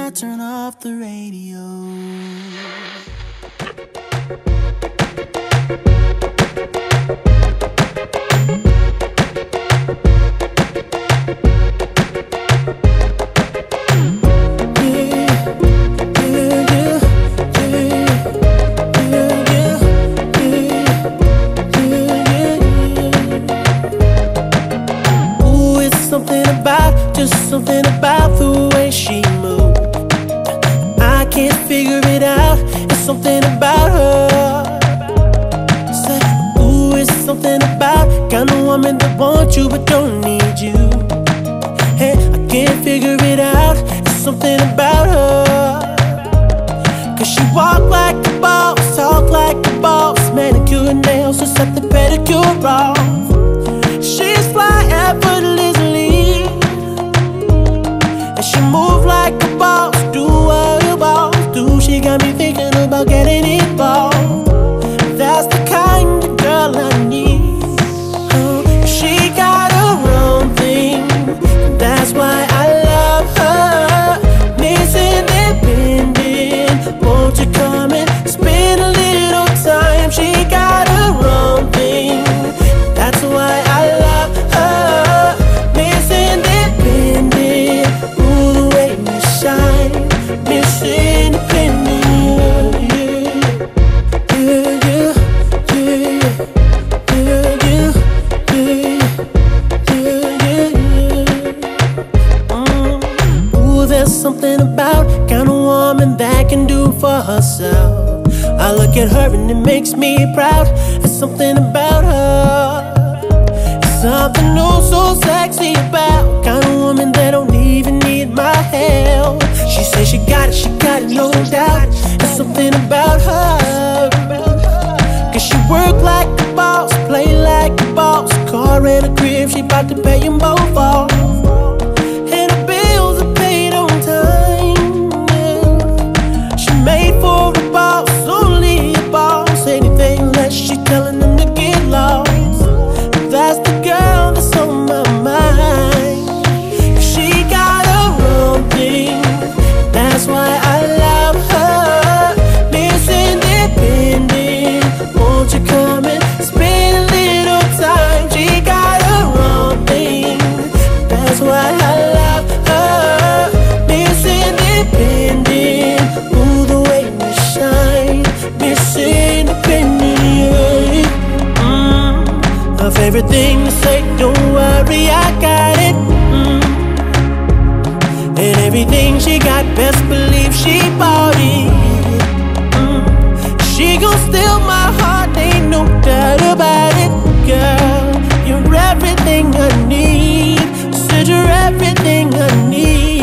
I turn off the radio. Something about the way she moved, I can't figure it out. It's something about her. Said, ooh, it's something about kind of woman that wants you but don't need you. Hey, I can't figure it out. It's something about her. Cause she walk like a boss, talk like a boss, manicure and nails, just set the pedicure off. She's fly effortlessly, and she move like a boss, do what a boss do. She got me thinking about getting involved. That's the kind of girl I need. She got her own thing, that's why I love her. Miss Independent, won't you come and spend a little time? She got her own thing, that's why I love her. Miss Independent, ooh, the way you shine. Miss Independent, there's something about kind of woman that can do for herself. I look at her and it makes me proud. There's something about her, it's something oh so sexy about kind of woman that don't even need my help. She says she got it, no doubt. There's something about her, cause she work like a boss, play like a boss. Car and a crib, she bout to pay them both off. Made for a boss, only a boss. Anything less, she telling them to get lost. That's the girl that's on my mind. She got her own thing, that's why I love her. Miss Independent, won't you come and spend a little time? She got her own thing, that's why I love her. Miss Independent, ooh, the way you shine. Miss Independent, her favorite thing to say, don't worry, I got it. And everything she got, best believe she bought it. She gon' steal my heart, ain't no doubt about it. Girl, you're everything I need. Said you're everything I need.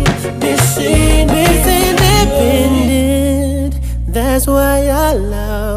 That's why I love